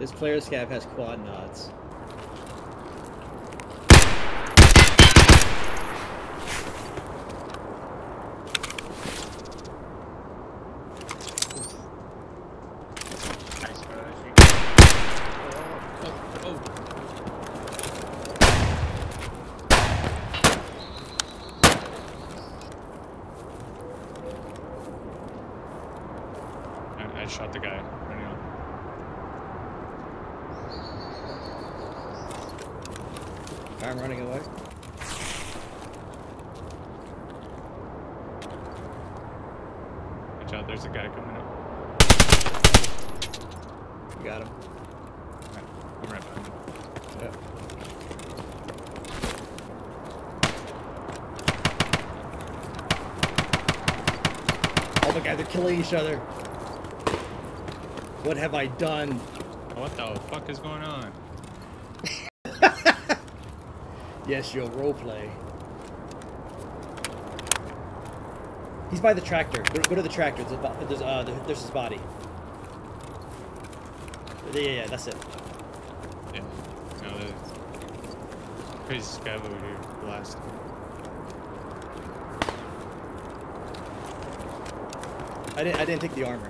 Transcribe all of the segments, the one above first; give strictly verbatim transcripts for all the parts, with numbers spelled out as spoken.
This player scav has quad nods. Nice, bro. Oh, oh. I, I shot the guy running on. I'm running away. Watch out, there's a guy coming up. You got him. Right, I'm right behind him. Yep. Oh my god, they're killing each other. What have I done? What the fuck is going on? Yes, you'll roleplay. He's by the tractor. Go, go to the tractor. There's, a, there's, uh, there's his body. Yeah, yeah, yeah, that's it. Yeah. No, there's crazy scav over here. Blast. I didn't. I didn't take the armor.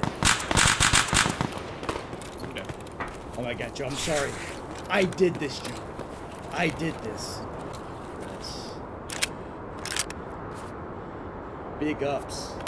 Okay. Oh my god, Joe. I'm sorry. I did this, Joe. I did this. Yes. Big ups.